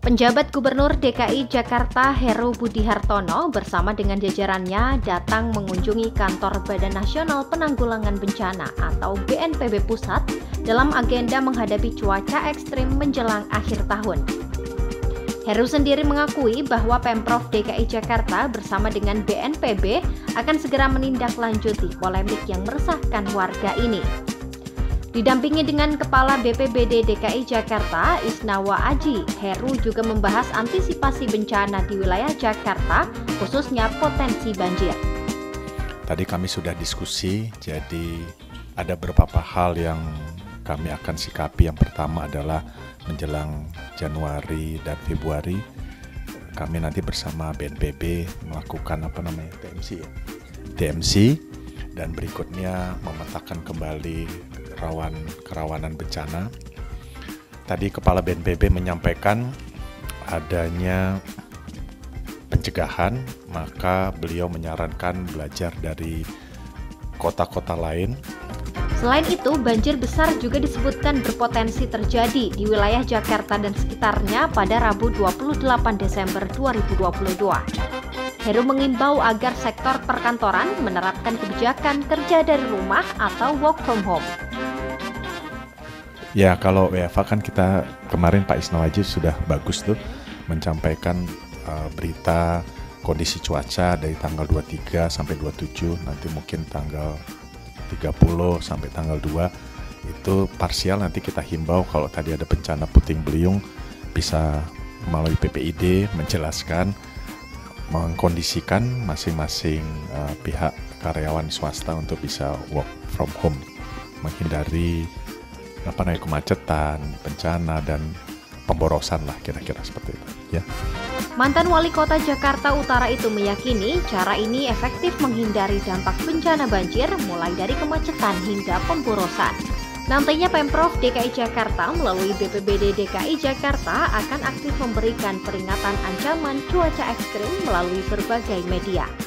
Penjabat Gubernur DKI Jakarta Heru Budi Hartono bersama dengan jajarannya datang mengunjungi kantor Badan Nasional Penanggulangan Bencana atau BNPB Pusat dalam agenda menghadapi cuaca ekstrim menjelang akhir tahun. Heru sendiri mengakui bahwa Pemprov DKI Jakarta bersama dengan BNPB akan segera menindaklanjuti polemik yang meresahkan warga ini. Didampingi dengan Kepala BPBD DKI Jakarta, Isnawa Aji, Heru juga membahas antisipasi bencana di wilayah Jakarta, khususnya potensi banjir. Tadi kami sudah diskusi, jadi ada beberapa hal yang kami akan sikapi. Yang pertama adalah menjelang Januari dan Februari, kami nanti bersama BNPB melakukan TMC, dan berikutnya memetakan kembali kerawanan bencana. Tadi Kepala BNPB menyampaikan adanya pencegahan, maka beliau menyarankan belajar dari kota-kota lain. Selain itu, banjir besar juga disebutkan berpotensi terjadi di wilayah Jakarta dan sekitarnya pada Rabu 28 Desember 2022. Heru mengimbau agar sektor perkantoran menerapkan kebijakan kerja dari rumah atau work from home. Ya, kalau WFA kan kita kemarin Pak Isnawaji sudah bagus tuh menyampaikan berita kondisi cuaca dari tanggal 23 sampai 27, nanti mungkin tanggal 30 sampai tanggal 2 itu parsial. Nanti kita himbau kalau tadi ada bencana puting beliung bisa melalui PPID menjelaskan, mengkondisikan masing-masing pihak karyawan swasta untuk bisa work from home, menghindari kemacetan, bencana, dan pemborosan lah, kira-kira seperti itu ya. Mantan Wali Kota Jakarta Utara itu meyakini cara ini efektif menghindari dampak bencana banjir mulai dari kemacetan hingga pemborosan. Nantinya Pemprov DKI Jakarta melalui BPBD DKI Jakarta akan aktif memberikan peringatan ancaman cuaca ekstrim melalui berbagai media.